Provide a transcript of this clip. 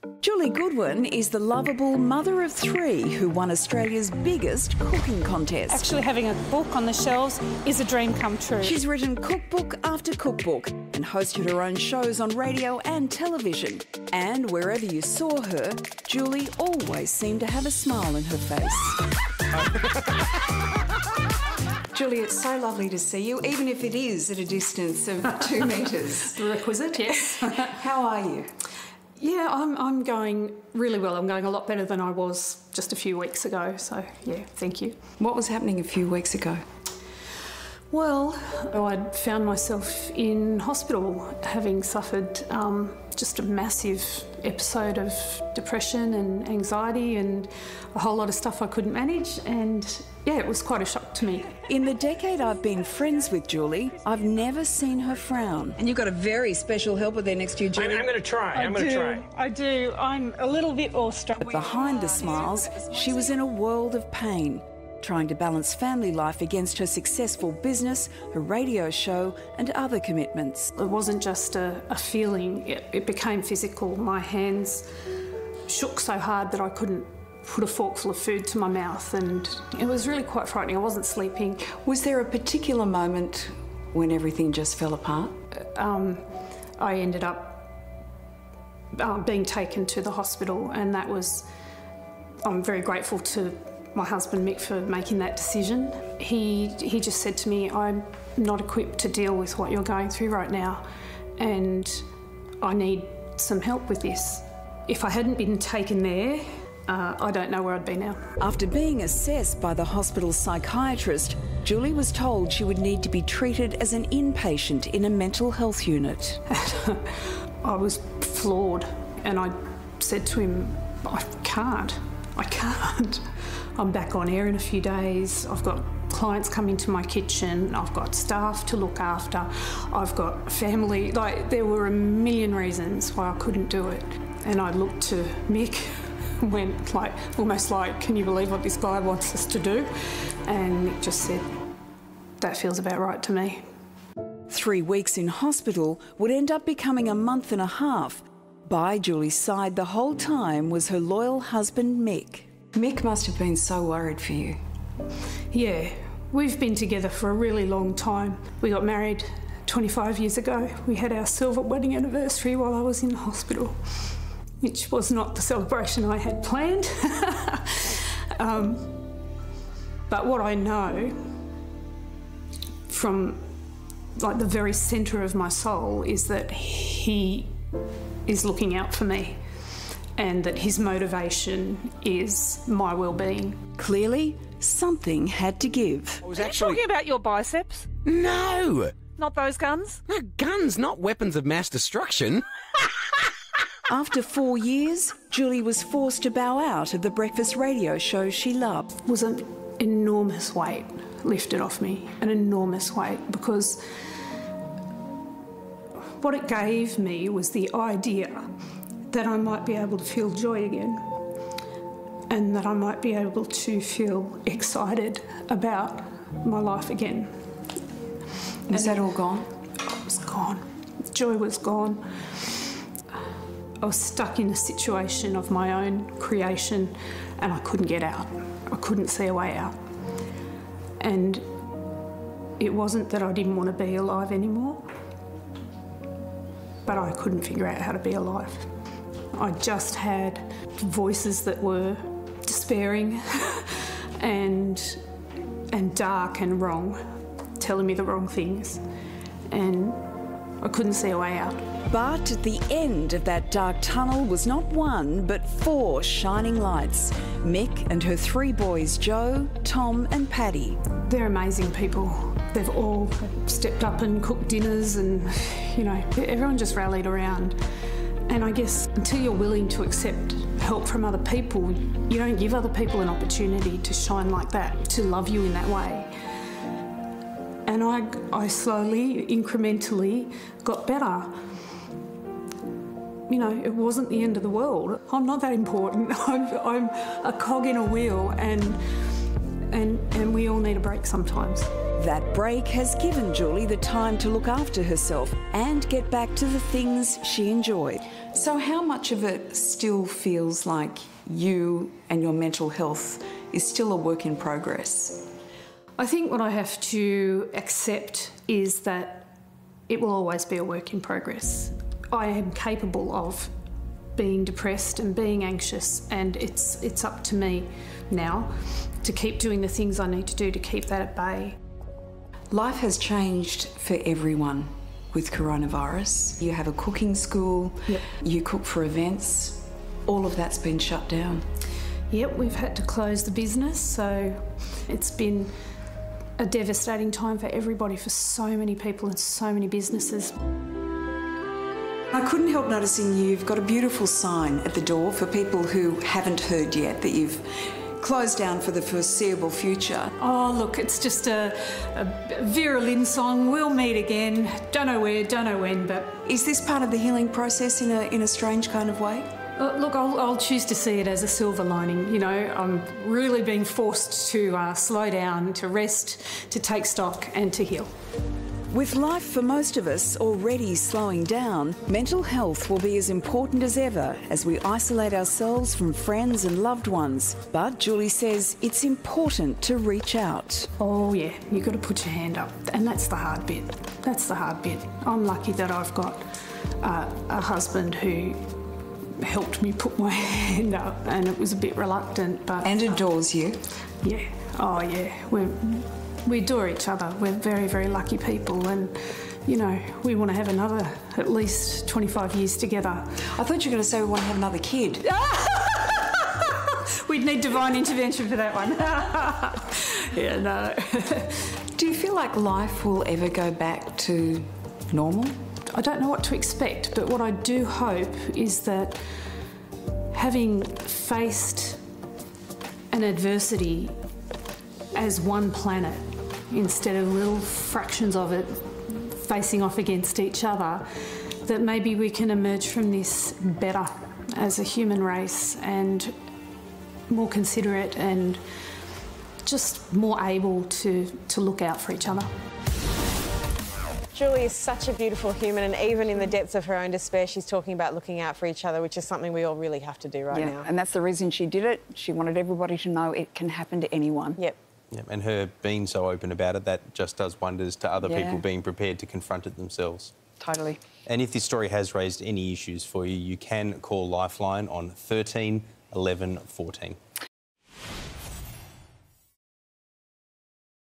Julie Goodwin is the lovable mother of three who won Australia's biggest cooking contest. Actually having a book on the shelves is a dream come true. She's written cookbook after cookbook and hosted her own shows on radio and television. And wherever you saw her, Julie always seemed to have a smile in her face. Julie, it's so lovely to see you, even if it is at a distance of 2 metres. The requisite, yes. How are you? Yeah, I'm going really well. I'm going a lot better than I was just a few weeks ago, so yeah, thank you. What was happening a few weeks ago? Well, I'd found myself in hospital having suffered just a massive episode of depression and anxiety and a whole lot of stuff I couldn't manage, and yeah, it was quite a shock to me. In the decade I've been friends with Julie, I've never seen her frown. And you've got a very special helper there next to you, Julie. I'm going to try. I do. I'm a little bit awestruck. But behind the smiles, she was in a world of pain, trying to balance family life against her successful business, her radio show and other commitments. It wasn't just a feeling, it became physical. My hands shook so hard that I couldn't put a forkful of food to my mouth, and it was really quite frightening. I wasn't sleeping. Was there a particular moment when everything just fell apart? I ended up being taken to the hospital, and that was, I'm very grateful to my husband Mick for making that decision. He just said to me, I'm not equipped to deal with what you're going through right now, and I need some help with this. If I hadn't been taken there, I don't know where I'd be now. After being assessed by the hospital psychiatrist, Julie was told she would need to be treated as an inpatient in a mental health unit. I was floored, and I said to him, I can't. I'm back on air in a few days. I've got clients coming to my kitchen. I've got staff to look after. I've got family. Like, there were a million reasons why I couldn't do it. And I looked to Mick, went like, almost like, can you believe what this guy wants us to do? And Mick just said, that feels about right to me. 3 weeks in hospital would end up becoming a month and a half. By Julie's side the whole time was her loyal husband, Mick. Mick must have been so worried for you. Yeah, we've been together for a really long time. We got married 25 years ago. We had our silver wedding anniversary while I was in the hospital, which was not the celebration I had planned. But what I know from like the very centre of my soul is that he is looking out for me, and that his motivation is my well-being. Clearly, something had to give. Are you talking about your biceps? No! Not those guns? No, guns, not weapons of mass destruction. After 4 years, Julie was forced to bow out of the breakfast radio show she loved. It was an enormous weight lifted off me, an enormous weight, because what it gave me was the idea that I might be able to feel joy again, and that I might be able to feel excited about my life again. Was that all gone? It was gone. Joy was gone. I was stuck in a situation of my own creation, and I couldn't get out. I couldn't see a way out. And it wasn't that I didn't want to be alive anymore, but I couldn't figure out how to be alive. I just had voices that were despairing and dark and wrong, telling me the wrong things, and I couldn't see a way out. But at the end of that dark tunnel was not one, but 4 shining lights. Mick and her 3 boys, Joe, Tom and Paddy. They're amazing people. They've all stepped up and cooked dinners, and, you know, everyone just rallied around. And I guess until you're willing to accept help from other people, you don't give other people an opportunity to shine like that, to love you in that way. And I slowly, incrementally got better. You know, it wasn't the end of the world. I'm not that important. I'm a cog in a wheel, and we all need a break sometimes. That break has given Julie the time to look after herself and get back to the things she enjoyed. So how much of it still feels like you and your mental health is still a work in progress? I think what I have to accept is that it will always be a work in progress. I am capable of being depressed and being anxious, and it's up to me now to keep doing the things I need to do to keep that at bay. Life has changed for everyone with coronavirus. You have a cooking school, Yep. You cook for events, all of that's been shut down. Yep, we've had to close the business, so it's been a devastating time for everybody, for so many people and so many businesses. I couldn't help noticing you've got a beautiful sign at the door for people who haven't heard yet that you've closed down for the foreseeable future. Oh, look, it's just a Vera Lynn song. We'll meet again. Don't know where, don't know when, but... Is this part of the healing process in a strange kind of way? Look, I'll choose to see it as a silver lining. You know, I'm really being forced to slow down, to rest, to take stock and to heal. With life for most of us already slowing down, mental health will be as important as ever as we isolate ourselves from friends and loved ones. But Julie says it's important to reach out. Oh yeah, you've got to put your hand up, and that's the hard bit. That's the hard bit. I'm lucky that I've got a husband who helped me put my hand up, and it was a bit reluctant, but... And adores you. Yeah, oh yeah, we adore each other. We're very, very lucky people, and, you know, we want to have another at least 25 years together. I thought you were going to say we want to have another kid. We'd need divine intervention for that one. Yeah, no. Do you feel like life will ever go back to normal? I don't know what to expect, but what I do hope is that having faced an adversity as one planet instead of little fractions of it facing off against each other, that maybe we can emerge from this better as a human race and more considerate and just more able to look out for each other. Julie is such a beautiful human, and even in the depths of her own despair, she's talking about looking out for each other, which is something we all really have to do right now. And that's the reason she did it. She wanted everybody to know it can happen to anyone. Yep. Yep. And her being so open about it, that just does wonders to other people being prepared to confront it themselves. Totally. And if this story has raised any issues for you, you can call Lifeline on 13 11 14.